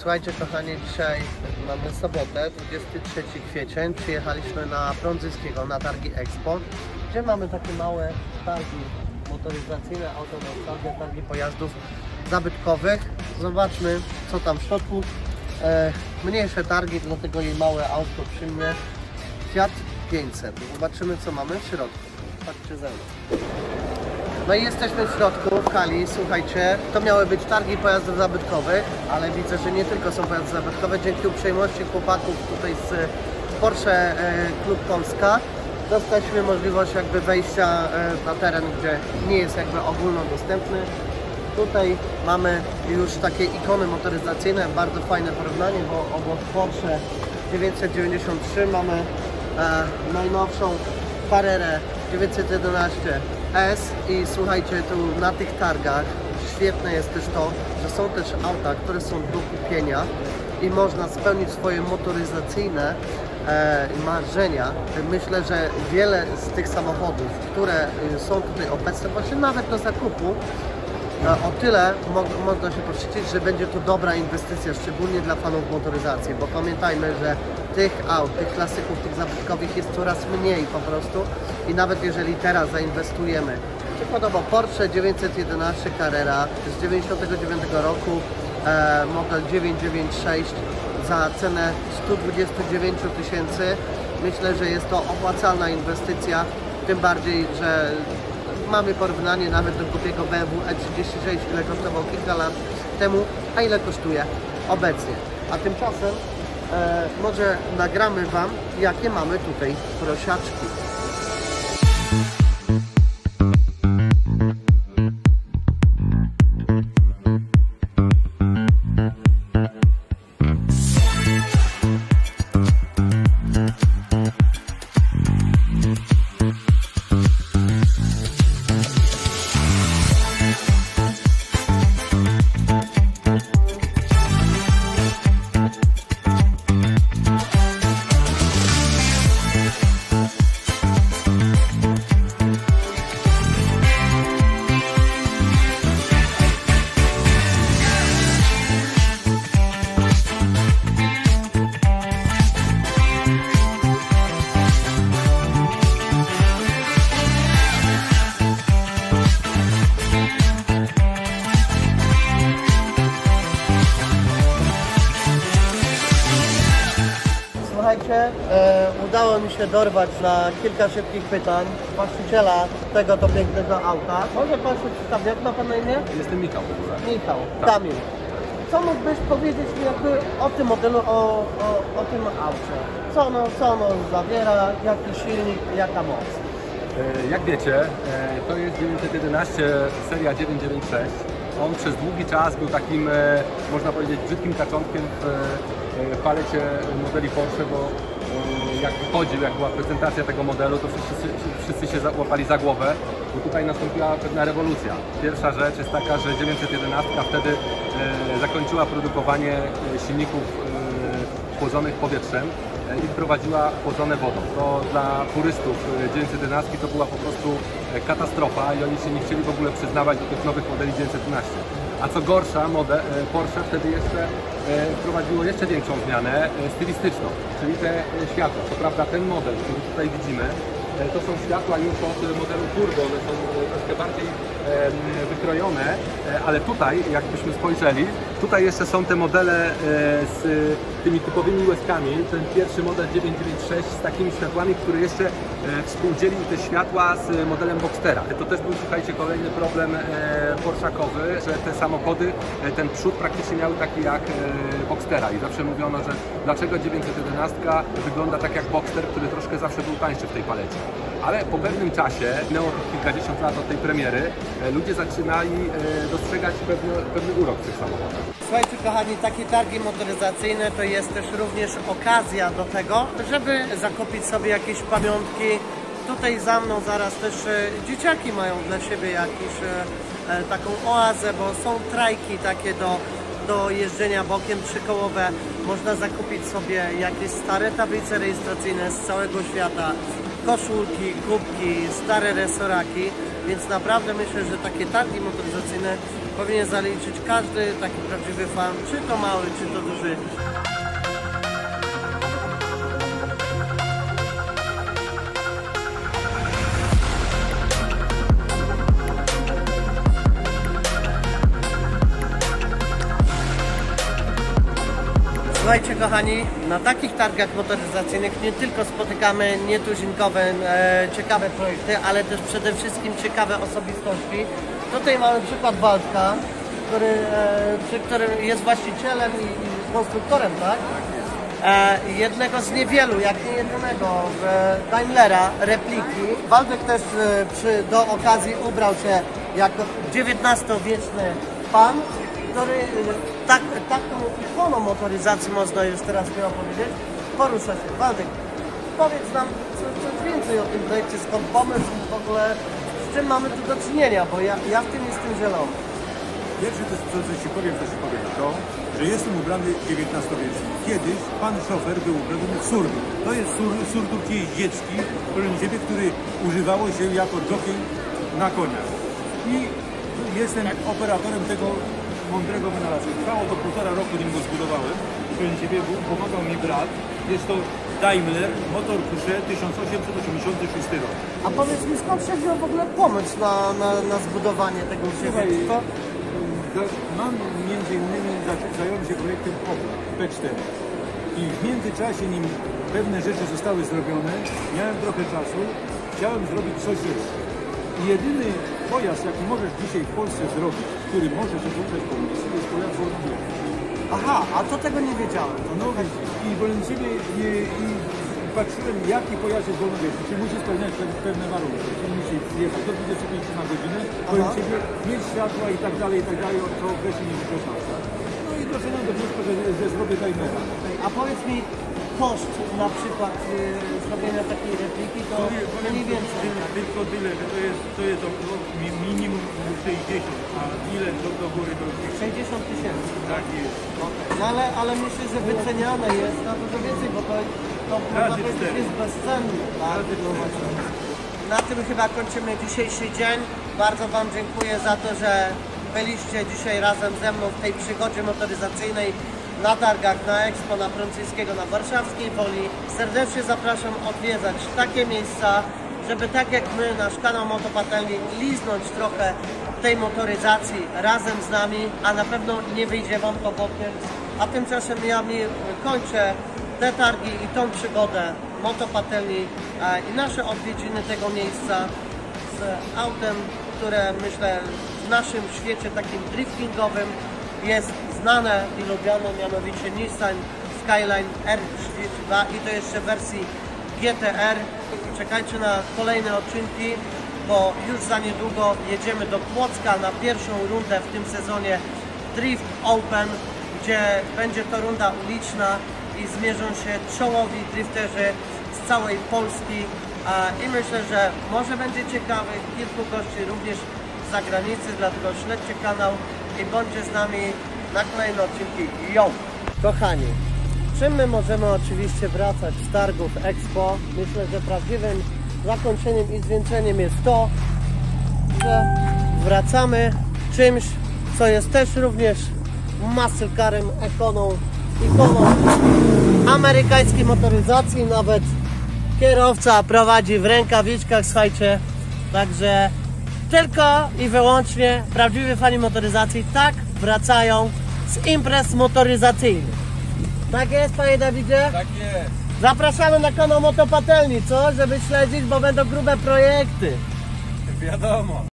Słuchajcie kochani, dzisiaj mamy sobotę, 23 kwiecień. Przyjechaliśmy na Prądzyskiego, na targi Expo, gdzie mamy takie małe targi motoryzacyjne, autonowe, targi pojazdów zabytkowych. Zobaczmy, co tam w środku. Mniejsze targi, dlatego jej małe auto przy mnie. Fiat 500. Zobaczymy, co mamy w środku. Patrzcie ze mną. No i jesteśmy w środku, w hali. Słuchajcie, to miały być targi pojazdów zabytkowych, ale widzę, że nie tylko są pojazdy zabytkowe. Dzięki uprzejmości chłopaków tutaj z Porsche Klub Polska dostaliśmy możliwość jakby wejścia na teren, gdzie nie jest jakby ogólnodostępny. Tutaj mamy już takie ikony motoryzacyjne, bardzo fajne porównanie, bo obok Porsche 993 mamy najnowszą Carrerę 911S i słuchajcie, tu na tych targach świetne jest też to, że są też auta, które są do kupienia i można spełnić swoje motoryzacyjne marzenia. Myślę, że wiele z tych samochodów, które są tutaj obecne, właśnie nawet do zakupu, o tyle można się poszczycić, że będzie to dobra inwestycja, szczególnie dla fanów motoryzacji, bo pamiętajmy, że tych aut, tych klasyków, tych zabytkowych jest coraz mniej po prostu i nawet jeżeli teraz zainwestujemy, przykładowo Porsche 911 Carrera z 99 roku, model 996 za cenę 129 000, myślę, że jest to opłacalna inwestycja, tym bardziej, że mamy porównanie nawet do głupiego BMW E36, ile kosztował kilka lat temu, a ile kosztuje obecnie. A tymczasem może nagramy Wam, jakie mamy tutaj prosiaczki. Słuchajcie, udało mi się dorwać na kilka szybkich pytań właściciela tego to pięknego auta. Może Pan się przedstawić, jak ma Pan na imię? Jestem Michał w ogóle. Michał, tak. Kamil. Co mógłbyś powiedzieć mi jakby o tym modelu, o tym aucie? Co ono zawiera, jaki silnik, jaka moc? Jak wiecie, to jest 911 seria 996. On przez długi czas był takim, można powiedzieć, brzydkim kaczątkiem w palecie modeli Porsche, bo jak wychodził, jak była prezentacja tego modelu, to wszyscy się łapali za głowę, bo tutaj nastąpiła pewna rewolucja. Pierwsza rzecz jest taka, że 911 wtedy zakończyła produkowanie silników chłodzonych powietrzem i wprowadziła chłodzone wodą. To dla purystów 911 to była po prostu katastrofa i oni się nie chcieli w ogóle przyznawać do tych nowych modeli 911. A co gorsza, Porsche wtedy jeszcze wprowadziło jeszcze większą zmianę stylistyczną, czyli te światła. Co prawda ten model, który tutaj widzimy, to są światła już od modelu Turbo, one są troszkę bardziej wykrojone, ale tutaj, jakbyśmy spojrzeli, tutaj jeszcze są te modele z tymi typowymi łezkami, ten pierwszy model 996 z takimi światłami, który jeszcze współdzielił te światła z modelem Boxstera. To też był, słuchajcie, kolejny problem porszakowy, że te samochody, ten przód praktycznie miały taki jak Boxstera i zawsze mówiono, że dlaczego 911 wygląda tak jak Boxster, który troszkę zawsze był tańszy w tej palecie. Ale po pewnym czasie, minęło to kilkadziesiąt lat od tej premiery, ludzie zaczynali dostrzegać pewny urok w tych samochodach. Słuchajcie kochani, takie targi motoryzacyjne to jest też również okazja do tego, żeby zakupić sobie jakieś pamiątki. Tutaj za mną zaraz też dzieciaki mają dla siebie jakąś taką oazę, bo są trajki takie do jeżdżenia bokiem trzykołowe. Można zakupić sobie jakieś stare tablice rejestracyjne z całego świata, koszulki, kubki, stare resoraki, więc naprawdę myślę, że takie targi motoryzacyjne powinien zaliczyć każdy taki prawdziwy fan, czy to mały, czy to duży. Słuchajcie kochani, na takich targach motoryzacyjnych nie tylko spotykamy nietuzinkowe, ciekawe projekty, ale też przede wszystkim ciekawe osobistości. Tutaj mamy przykład Waldka, który jest właścicielem i konstruktorem, tak? Jednego z niewielu, jak nie jedynego Daimlera repliki. Waldek też do okazji ubrał się jako XIX-wieczny pan, który taką ikoną motoryzacji, można już teraz chyba powiedzieć, porusza się. Waldek, powiedz nam coś więcej o tym projekcie, skąd pomysł w ogóle, z czym mamy tu do czynienia, bo ja w tym jestem zielony. Pierwsze, co ci powiem, to, że jestem ubrany XIX-wieczny. Kiedyś pan szofer był ubrany w surdur. To jest surdur jeździecki, który używało się jako jockey na koniach. I jestem operatorem tego mądrego wynalazku. Trwało to 1,5 roku, nim go zbudowałem. Pomagał mi brat. Jest to Daimler Motor Couché 1886 rok. A powiedz mi, skąd się wziął w ogóle pomysł na zbudowanie tego księżyca? Mam między innymi zająłem się projektem Opel P4 i w międzyczasie, nim pewne rzeczy zostały zrobione, miałem trochę czasu, chciałem zrobić coś jeszcze. I jedyny pojazd, jaki możesz dzisiaj w Polsce zrobić, który może się poruszać po ulicy, jest pojazd wolnobiegły. Aha, a to tego nie wiedziałem. No i patrzyłem, jaki pojazd jest wolnobiegły, czy musi spełniać pewne warunki, czy musi jechać do 25 na godzinę, mieć światła i tak dalej, co wreszcie nie wykracza. No i doszedłem do wniosku, że zrobię Daimlera. A powiedz mi, koszt na przykład zrobienia takiej repliki, to mniej więcej. Tylko tyle, że to jest minimum 60, a ile do góry to 60 000. Tak jest. No ale myślę, że wyceniane jest na dużo więcej, bo to można powiedzieć, jest bezcenne. Tak? Na tym chyba kończymy dzisiejszy dzień. Bardzo Wam dziękuję za to, że byliście dzisiaj razem ze mną w tej przygodzie motoryzacyjnej na targach, na Expo, na Prądzyńskiego, na Warszawskiej Woli. Serdecznie zapraszam odwiedzać takie miejsca, żeby tak jak my, nasz kanał Motopatelni, liznąć trochę tej motoryzacji razem z nami, a na pewno nie wyjdzie Wam to bokiem. A tymczasem ja kończę te targi i tą przygodę Motopatelni i nasze odwiedziny tego miejsca z autem, które myślę w naszym świecie takim driftingowym jest znane i lubiane, mianowicie Nissan Skyline R32 i to jeszcze w wersji GTR. Czekajcie na kolejne odcinki, bo już za niedługo jedziemy do Płocka na pierwszą rundę w tym sezonie Drift Open, gdzie będzie to runda uliczna i zmierzą się czołowi drifterzy z całej Polski i myślę, że może będzie ciekawych kilku gości również z zagranicy, dlatego śledźcie kanał i bądźcie z nami na kolejne odcinki. Yo! Kochani, czym my możemy oczywiście wracać z targów Expo? Myślę, że prawdziwym zakończeniem i zwieńczeniem jest to, że wracamy czymś, co jest też również muscle carem, ikoną amerykańskiej motoryzacji. Nawet kierowca prowadzi w rękawiczkach, słuchajcie. Także tylko i wyłącznie prawdziwi fani motoryzacji tak wracają z imprez motoryzacyjnych. Tak jest, panie Dawidzie? Tak jest. Zapraszamy na kanał Motopatelni, co? Żeby śledzić, bo będą grube projekty. Wiadomo.